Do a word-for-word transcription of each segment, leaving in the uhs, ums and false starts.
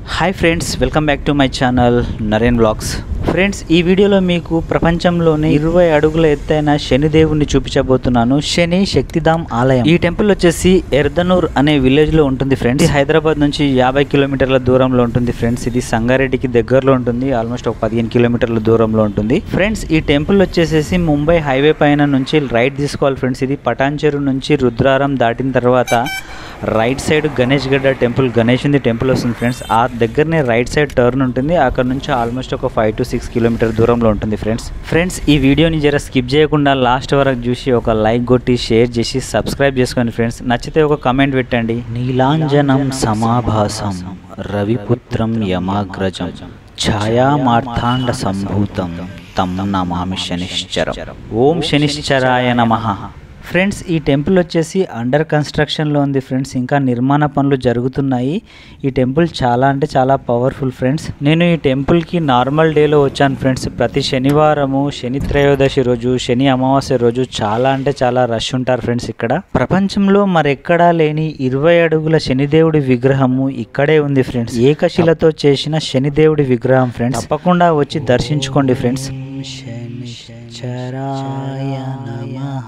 Hi friends, welcome back to my channel Naren blogs. Friends, ఈ వీడియోలో మీకు ప్రపంచంలోని ఇరవై అడుగుల ఎత్తైన శనిదేవుని చూపించబోతున్నాను. శని శక్తిధామ్ ఆలయం. ఈ టెంపుల్ వచ్చేసి ఎర్దనూర్ అనే విలేజ్ లో ఉంటుంది ఫ్రెండ్స్. హైదరాబాద్ నుంచి యాభై కిలోమీటర్ల దూరంలో ఉంటుంది ఫ్రెండ్స్. ఇది సంగారెడ్డికి దగ్గరలో ఉంటుంది. ఆల్మోస్ట్ ఒక పదిహేను కిలోమీటర్ల దూరంలో ఉంటుంది ఫ్రెండ్స్. ఈ టెంపుల్ వచ్చేసేసి ముంబై హైవే పైన నుంచి రైట్ తీసుకోవాలి ఫ్రెండ్స్. ఇది పటాన్చెరు నుంచి రుద్రారం దాటిన తర్వాత రైట్ సైడ్ గణేష్ గడ్డ టెంపుల్, గణేష్ ఉంది టెంపుల్ వస్తుంది ఫ్రెండ్స్. ఆ దగ్గరనే రైట్ సైడ్ టర్న్ ఉంటుంది. అక్కడ నుంచి ఆల్మోస్ట్ ఒక ఫైవ్ టు సిక్స్ కిలోమీటర్ దూరంలో ఉంటుంది ఫ్రెండ్స్. ఫ్రెండ్స్, ఈ వీడియోని జర స్కిప్ చేయకుండా లాస్ట్ వరకు చూసి ఒక లైక్ కొట్టి షేర్ చేసి సబ్స్క్రైబ్ చేసుకోండి ఫ్రెండ్స్. నచ్చితే ఒక కమెంట్ పెట్టండి. నీలాంజనం సమాభాసం రవిపుత్రం యమాగ్రజం ఛాయామార్థాండ సంభూతం తం నమామి శనిశ్చరం. ఓం శనిశ్చరాయ నమః. ఫ్రెండ్స్, ఈ టెంపుల్ వచ్చేసి అండర్ కన్స్ట్రక్షన్లో ఉంది ఫ్రెండ్స్. ఇంకా నిర్మాణ పనులు జరుగుతున్నాయి. ఈ టెంపుల్ చాలా అంటే చాలా పవర్ఫుల్ ఫ్రెండ్స్. నేను ఈ టెంపుల్కి నార్మల్ డేలో వచ్చాను ఫ్రెండ్స్. ప్రతి శనివారము, శని త్రయోదశి రోజు, శని అమావాస్య రోజు చాలా అంటే చాలా రష్ ఉంటారు ఫ్రెండ్స్. ఇక్కడ ప్రపంచంలో మరెక్కడా లేని ఇరవై అడుగుల శనిదేవుడి విగ్రహము ఇక్కడే ఉంది ఫ్రెండ్స్. ఏకశిలతో చేసిన శనిదేవుడి విగ్రహం ఫ్రెండ్స్. తప్పకుండా వచ్చి దర్శించుకోండి ఫ్రెండ్స్. శనిశ్చరాయ నమః.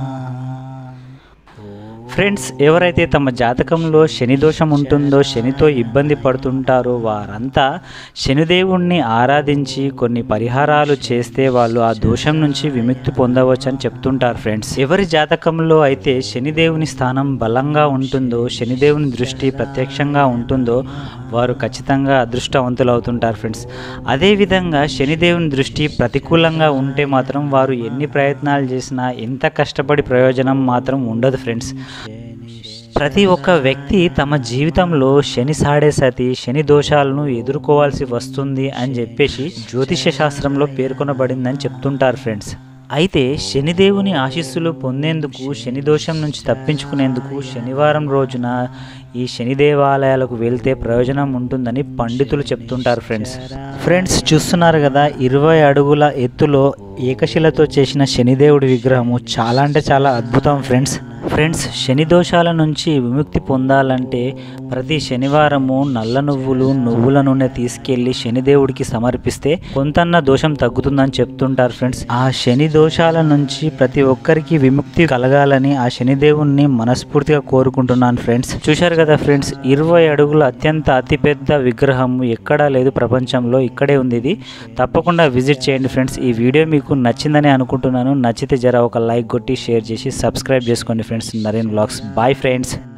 ఫ్రెండ్స్, ఎవరైతే తమ జాతకంలో శని దోషం ఉంటుందో, శనితో ఇబ్బంది పడుతుంటారో వారంతా శనిదేవుణ్ణి ఆరాధించి కొన్ని పరిహారాలు చేస్తే వాళ్ళు ఆ దోషం నుంచి విముక్తి పొందవచ్చు అని చెప్తుంటారు ఫ్రెండ్స్. ఎవరి జాతకంలో అయితే శనిదేవుని స్థానం బలంగా ఉంటుందో, శనిదేవుని దృష్టి ప్రత్యక్షంగా ఉంటుందో వారు ఖచ్చితంగా అదృష్టవంతులు అవుతుంటారు ఫ్రెండ్స్. అదేవిధంగా శనిదేవుని దృష్టి ప్రతికూలంగా ఉంటే మాత్రం వారు ఎన్ని ప్రయత్నాలు చేసినా, ఎంత కష్టపడి ప్రయోజనం మాత్రం ఉండదు ఫ్రెండ్స్. ప్రతి ఒక్క వ్యక్తి తమ జీవితంలో శని సాడే సతి శని దోషాలను ఎదుర్కోవాల్సి వస్తుంది అని చెప్పేసి జ్యోతిష శాస్త్రంలో పేర్కొనబడిందని చెప్తుంటారు ఫ్రెండ్స్. అయితే శనిదేవుని ఆశీస్సులు పొందేందుకు, శని దోషం నుంచి తప్పించుకునేందుకు శనివారం రోజున ఈ శని దేవాలయాలకు వెళ్తే ప్రయోజనం ఉంటుందని పండితులు చెప్తుంటారు ఫ్రెండ్స్. ఫ్రెండ్స్, చూస్తున్నారు కదా, ఇరవై అడుగుల ఎత్తులో ఏకశిలతో చేసిన శనిదేవుడి విగ్రహము చాలా అంటే చాలా అద్భుతం ఫ్రెండ్స్. ఫ్రెండ్స్, శని దోషాల నుంచి విముక్తి పొందాలంటే ప్రతి శనివారము నల్ల నువ్వులు, నువ్వుల నూనె తీసుకెళ్లి శనిదేవుడికి సమర్పిస్తే కొంతన్న దోషం తగ్గుతుందని చెప్తుంటారు ఫ్రెండ్స్. ఆ శని దోషాల నుంచి ప్రతి ఒక్కరికి విముక్తి కలగాలని ఆ శనిదేవుణ్ణి మనస్ఫూర్తిగా కోరుకుంటున్నాను ఫ్రెండ్స్. చూశారు కదా ఫ్రెండ్స్, ఇరవై అడుగుల అత్యంత అతిపెద్ద విగ్రహం ఎక్కడా లేదు ప్రపంచంలో, ఇక్కడే ఉంది. ఇది తప్పకుండా విజిట్ చేయండి ఫ్రెండ్స్. ఈ వీడియో మీకు నచ్చిందని అనుకుంటున్నాను. నచ్చితే జర ఒక లైక్ కొట్టి షేర్ చేసి సబ్స్క్రైబ్ చేసుకోండి friends. Naren blogs. Bye friends.